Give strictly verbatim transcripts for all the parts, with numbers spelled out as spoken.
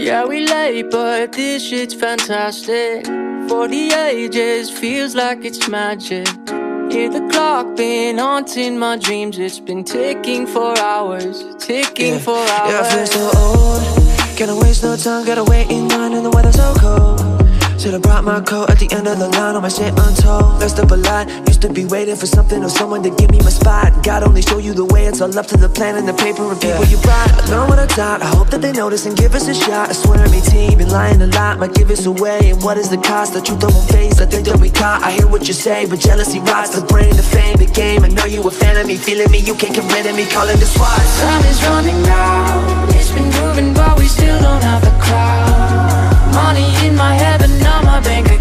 Yeah, we late, but this shit's fantastic. For the ages, feels like it's magic. Hear the clock been haunting my dreams. It's been ticking for hours, ticking yeah. for hours. Yeah, I feel so old. Can't waste no time, gotta wait in line and the weather's so cold. Should've brought my coat at the end of the line, all my shit untold. Messed up a lot, used to be waiting for something or someone to give me my spot. God only show you the way, it's all up to the plan and the paper and people yeah. you brought. I learned what I taught, I hope that they notice and give us a shot. I swear I'm eighteen, been lying a lot, might give us away. And what is the cost? The truth I won't face, I think that we caught. I hear what you say, but jealousy rots the brain, the fame, the game. I know you a fan of me, feeling me, you can't get rid of me, calling the SWAT. Time is running out, it's been moving but we still don't have the crowd. Money in my head but not my bank account.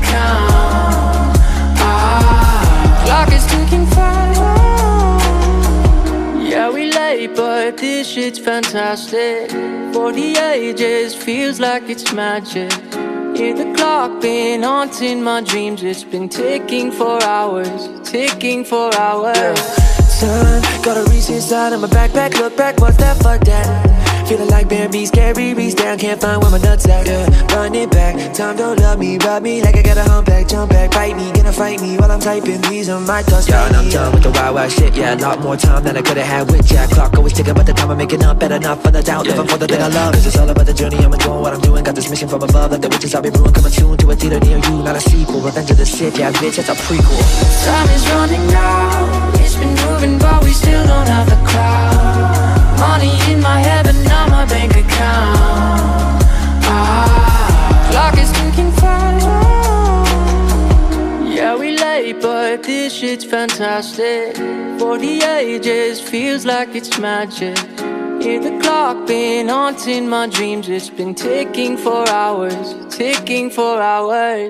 Ah, clock is ticking fast. Yeah, we late, but this shit's fantastic. For the ages, feels like it's magic. Hear the clock been haunting my dreams. It's been ticking for hours, ticking for hours. Yeah. Son, gotta reach inside of my backpack. Look back, what's that? Fuck that. Feeling like Bambi, scary, reach down, can't find where my nuts at, yeah. Run it back, time don't love me, rub me like I got a humpback, jump back, bite me, gonna fight me while I'm typing, these are my thoughts. Yeah, and I'm done with the wild, wild shit, yeah. A lot more time than I could've had with Jack. Clock always ticking, but the time I'm making up, better not for the doubt, living for the thing I love. Cause it's all about the journey, I'm enjoying what I'm doing. Got this mission from above, like the witches I'll be brewing. Coming soon to a theater near you, not a sequel. Revenge of the Sith, yeah, bitch, it's a prequel. Time is running out, it's been moving, but we still don't have the crowd. Money in my head, but not my bank account. Ah, clock is ticking fast. Yeah, we late, but this shit's fantastic. For the ages, feels like it's magic. Hear the clock been haunting my dreams. It's been ticking for hours, ticking for hours.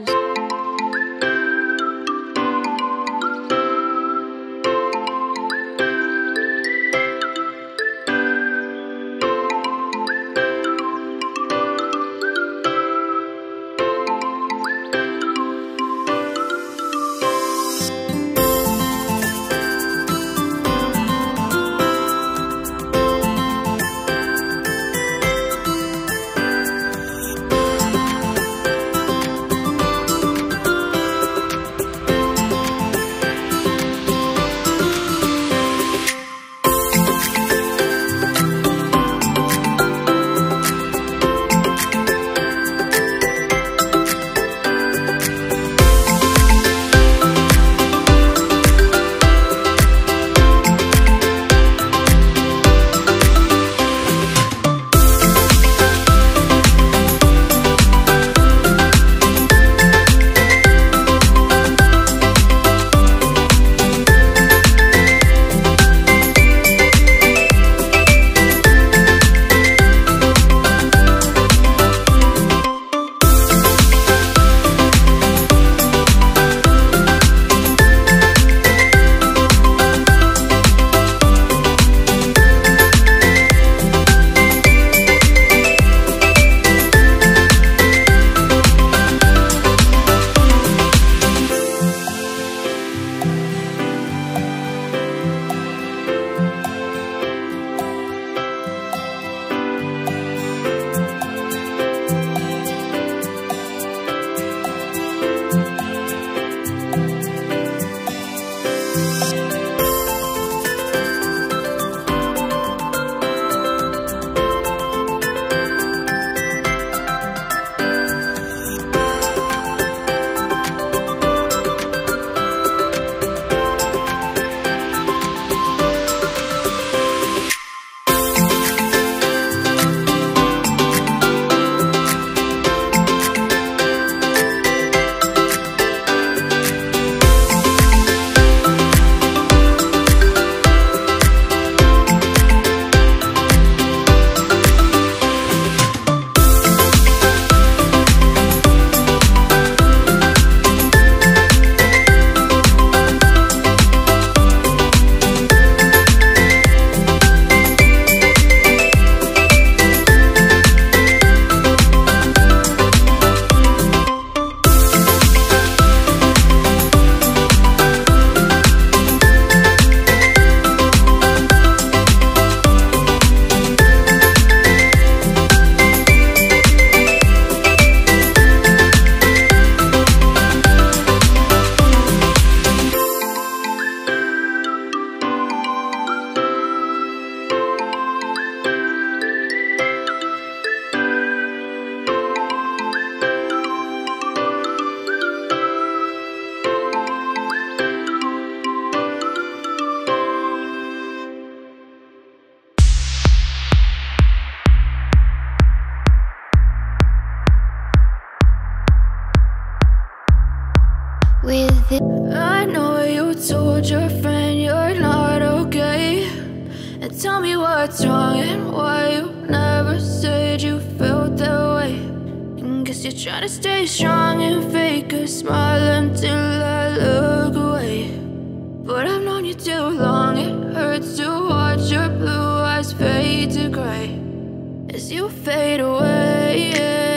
told your friend you're not okay, and tell me what's wrong and why you never said you felt that way. And guess you're trying to stay strong and fake a smile until I look away. But I've known you too long, it hurts to watch your blue eyes fade to gray as you fade away,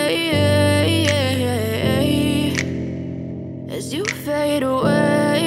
as you fade away.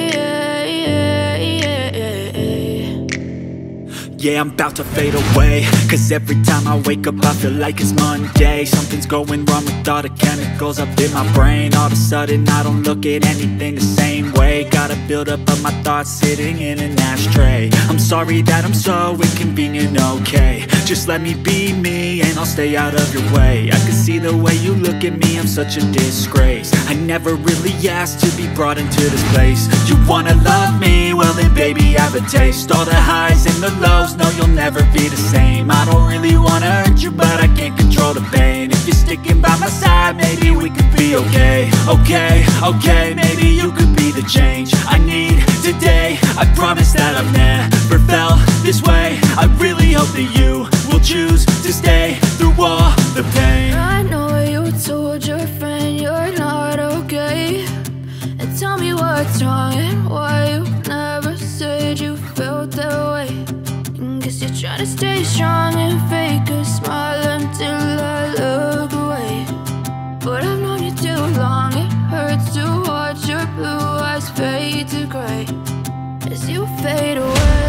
Yeah, I'm about to fade away, cause every time I wake up I feel like it's Monday. Something's going wrong with all the chemicals up in my brain. All of a sudden I don't look at anything the same way. Gotta build up of my thoughts sitting in an ashtray. I'm sorry that I'm so inconvenient, okay. Just let me be me and I'll stay out of your way. I can see the way you look at me, I'm such a disgrace. I never really asked to be brought into this place. You wanna love me? Well then baby have a taste. All the highs and the lows, no, you'll never be the same. I don't really wanna hurt you, but I can't control the pain. If you're sticking by my side, maybe we could be okay. Okay, okay, maybe you could be the change I need today. I promise that I've never felt this way. I really hope that you will choose to stay through all the pain. I know you told your friend you're not okay, and tell me what's wrong and why you never said you felt that way. Guess you're trying to stay strong and fake a smile until I look away. But I've known you too long, it hurts to watch your blue eyes fade to gray as you fade away.